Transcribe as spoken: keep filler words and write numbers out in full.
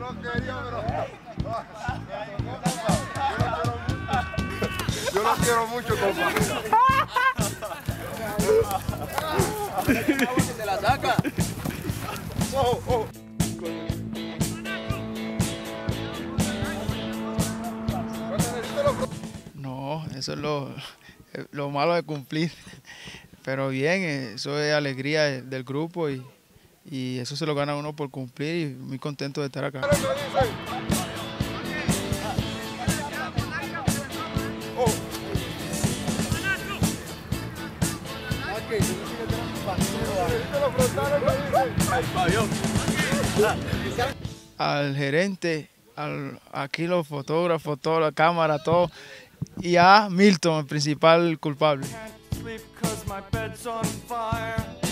no quería, pero... Yo lo quiero mucho, compa. ¿Te la saca? Ojo, ojo. No, eso es lo, lo malo de cumplir. Pero bien, eso es alegría del grupo y, y eso se lo gana uno por cumplir y muy contento de estar acá. Al gerente, al, aquí los fotógrafos, toda la cámara, todo, y a Milton, el principal culpable.